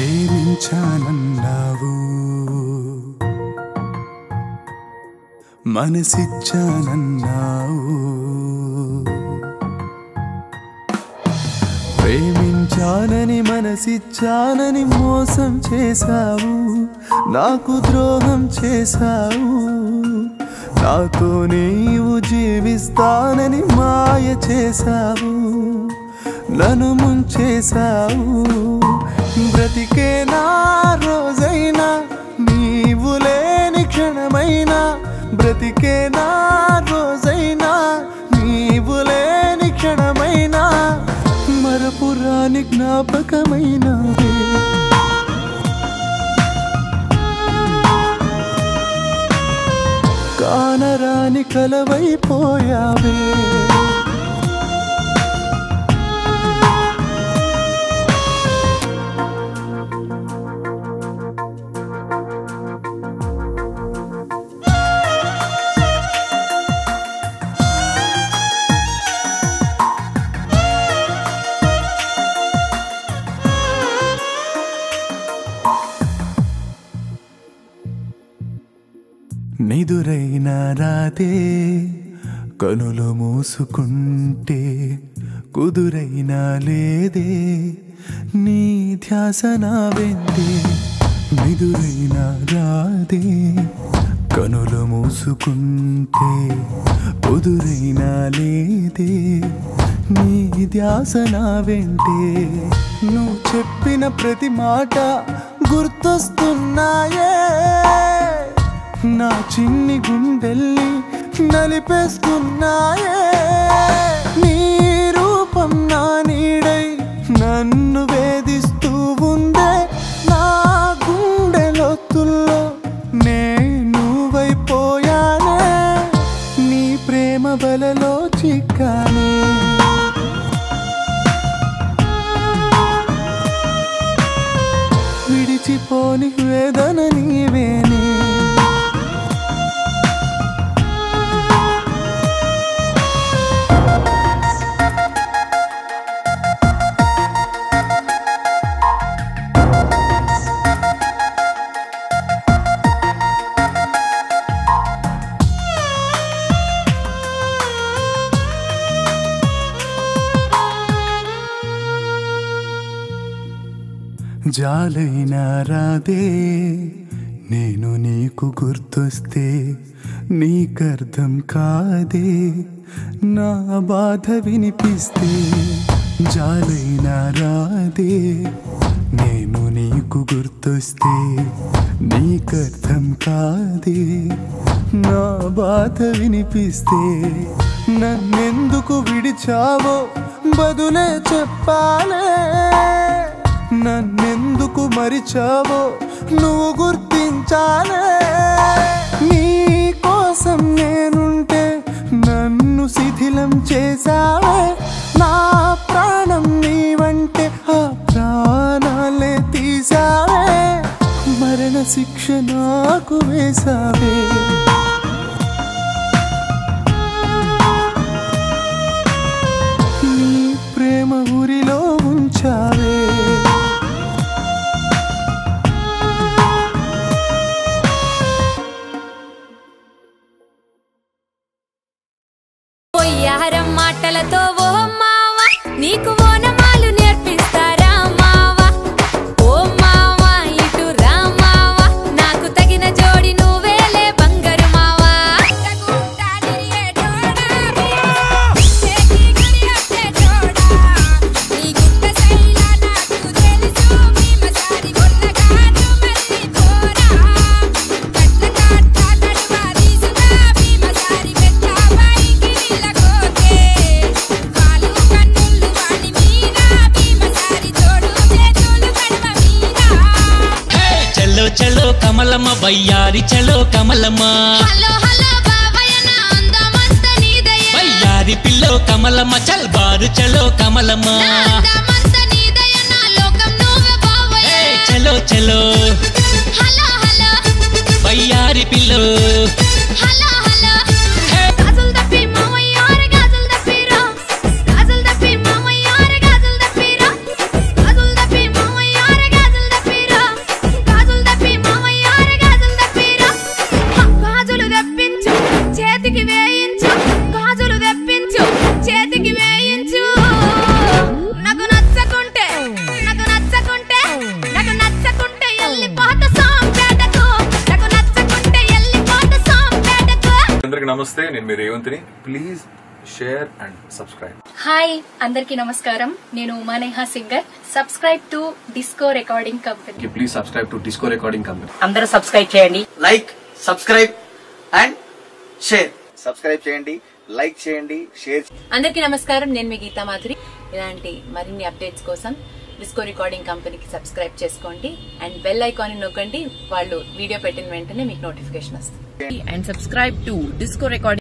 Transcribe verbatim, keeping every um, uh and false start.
ప్రేమించానన్నావు మనసిచ్చానన్నావు ప్రేమించానని మనసిచ్చానని మోసం చేశావు నాకు ద్రోహం చేశావు నాతో నీవు జీవిస్తానని మాయ చేశావు నన్ను ముంచేశావు బ్రతికే నా రోజైనా నీవు లేని క్షణమైనా బ్రతికే నా రోజైనా నీవు లేని క్షణమైనా మరపురాని జ్ఞాపకమైనవే కానరాని కలవైపోయావే నిదురైనా రాతే కనులు మూసుకుంటే కుదురైనా లేదే నీ ధ్యాస నా వెంటే నిదురైనా రాదే కనులు మూసుకుంటే కుదురైనా లేదే నీ ధ్యాస నా వెంటే నువ్వు చెప్పిన ప్రతి మాట గుర్తొస్తున్నాయే నా చిన్ని గుండెల్ని నలిపేస్తున్నాయే నీ రూపం నా నీడై నన్ను వేధిస్తూ ఉందే నా గుండె లోతుల్లో నేను వైపోయానే నీ ప్రేమ బలలో చిక్కానే విడిచిపోని వేదన నీవేనే జాలైనా రాదే నేను నీకు గుర్తొస్తే నీకర్థం కాదే నా బాధ వినిపిస్తే జాలైనా రాదే నేను నీకు గుర్తొస్తే నీకర్థం కాదే నా బాధ వినిపిస్తే నన్నెందుకు విడిచావో బదులే చెప్పాలే నన్నెందుకు మరిచావో నువ్వు గుర్తించాలే నీ కోసం నేనుంటే నన్ను శిథిలం చేశావే నా ప్రాణం నీవంటే ఆ ప్రాణాలే తీసావే మరణ శిక్ష నాకు వేశావే నీ ప్రేమ ఊరిలో ఉంచావే మాటలతో ఓ మావా నీకు ఓనమాలు నేర్పిస్తారా మావా ఓ మావా ఇటు రా మావా నాకు తగిన జోడి నువ్వేలే బంగారు మావా కమలమ్మ బయ్యారి చలో కమలమ్మ హలో హలో బాబాయ్ నా అందమంత నీదయ్య బయ్యారి పిల్లో కమలమ్మ చల్ బారు చలో కమలమ్మ నా అందమంత నీదయ్య నా లోకం నువ్వే బాబాయ్ చలో చలో హలో హలో బయ్యారి పిల్లో హలో హలో గాజులు దప్పి మావయ్య ఆరే గాజులు దప్పిరా గాజులు దప్పి మావయ్య ఆరే గాజులు దప్పిరా గాజులు దప్పి మావయ్య ఆరే గాజులు దప్పిరా నమస్తే, నేను మీ రేవంత్ని. Please share and subscribe. Hi అందరికీ నమస్కారం, నేను Umaneha singer. Subscribe to disco recording company. Please subscribe to disco recording company. అందరూ సబ్స్క్రైబ్ చేయండి. Like, subscribe and share. Subscribe చేయండి, లైక్ చేయండి, షేర్. అందరికీ నమస్కారం, నేను మీ గీతా మాధురి. ఇలాంటి మరిన్ని అప్డేట్స్ కోసం డిస్కో రికార్డింగ్ కంపెనీకి సబ్స్క్రైబ్ చేసుకోండి అండ్ బెల్ ఐకాన్ నొక్కండి. వాళ్ళు వీడియో పెట్టిన వెంటనే మీకు నోటిఫికేషన్ వస్తుంది. And subscribe to disco recording